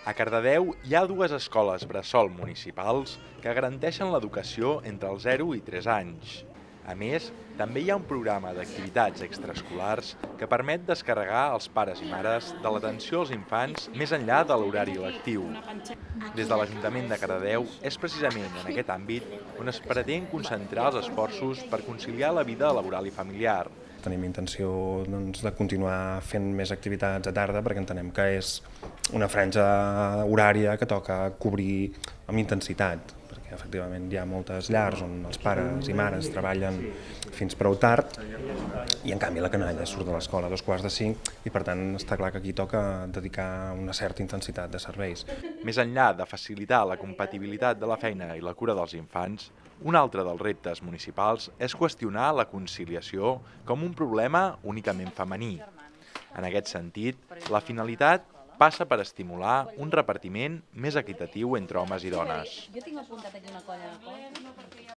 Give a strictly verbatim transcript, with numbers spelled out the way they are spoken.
A Cardedeu hi ha dues escoles bressol municipals que garanteixen l'educació entre els zero i tres anys. A més, també hi ha un programa d'activitats extraescolars que permet descarregar els pares i mares de l'atenció als infants més enllà de l'horari lectiu. Des de l'Ajuntament de Cardedeu és precisament en aquest àmbit on es pretén concentrar els esforços per conciliar la vida laboral i familiar. Tenim intenció doncs, de continuar fent més activitats a tarda perquè entenem que és una franja horària que toca cobrir amb intensitat, perquè efectivament hi ha moltes llars on els pares i mares treballen fins prou tard i en canvi la canalla surt de l'escola a dos quarts de cinc i per tant està clar que aquí toca dedicar una certa intensitat de serveis. Més enllà de facilitar la compatibilitat de la feina i la cura dels infants, un altre dels reptes municipals és qüestionar la conciliació com un problema únicament femení. En aquest sentit, la finalitat passa per estimular un repartiment més equitatiu entre homes i dones.